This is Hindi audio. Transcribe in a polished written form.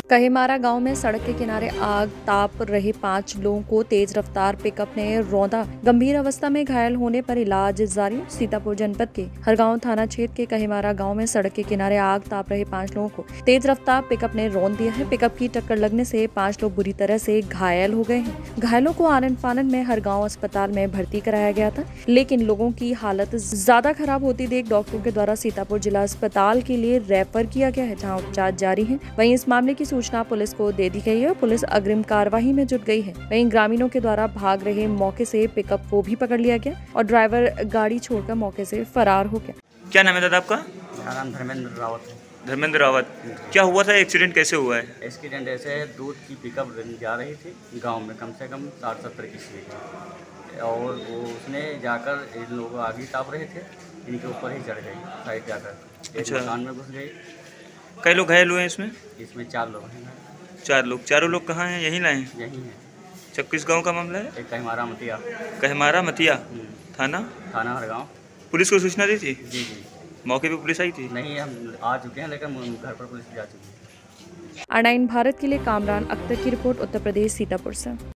कहेमारा गांव में सड़क के किनारे आग ताप रहे 5 लोगों को तेज रफ्तार पिकअप ने रौंदा। गंभीर अवस्था में घायल होने पर इलाज जारी। सीतापुर जनपद के हरगांव थाना क्षेत्र के कहेमारा गांव में सड़क के किनारे आग ताप रहे 5 लोगों को तेज रफ्तार पिकअप ने रौंद दिया है। पिकअप की टक्कर लगने से 5 लोग बुरी तरह से घायल हो गए हैं। घायलों को आनन फानन में हरगांव अस्पताल में भर्ती कराया गया था, लेकिन लोगों की हालत ज्यादा खराब होती देख डॉक्टरों के द्वारा सीतापुर जिला अस्पताल के लिए रेफर किया गया है, जहाँ उपचार जारी है। वहीं इस मामले की सूचना पुलिस को दे दी गई है। पुलिस अग्रिम कार्यवाही में जुट गई है। वहीं ग्रामीणों के द्वारा भाग रहे मौके से पिकअप को भी पकड़ लिया गया और ड्राइवर गाड़ी छोड़कर मौके से फरार हो गया। क्या नाम है दादा आपका? मेरा नाम धर्मेंद्र रावत है। धर्मेंद्र रावत, क्या हुआ था? एक्सीडेंट कैसे हुआ है? एक्सीडेंट ऐसे है, दूध की पिकअप जा रही थी गांव में कम से कम 60-70 की स्पीड, और वो उसने जाकर इन लोगों को आगे ताप रहे थे, इनके ऊपर ही चढ़ गई साइड जाकर। अच्छा। मकान में घुस गई। कई लोग घायल हुए हैं इसमें? इसमें 4 लोग हैं। 4 लोग। चारों लोग कहाँ हैं? यहीं लाए हैं? यही है। किस गांव का मामला है? एक कहेमारा मतिया। कहेमारा मतिया थाना हरगांव। पुलिस को सूचना दी थी? जी जी। मौके पे पुलिस आई थी? नहीं, हम आ चुके हैं, लेकिन घर पर पुलिस जा चुकी है। R9 भारत के लिए कामरान अख्तर की रिपोर्ट, उत्तर प्रदेश, सीतापुर से।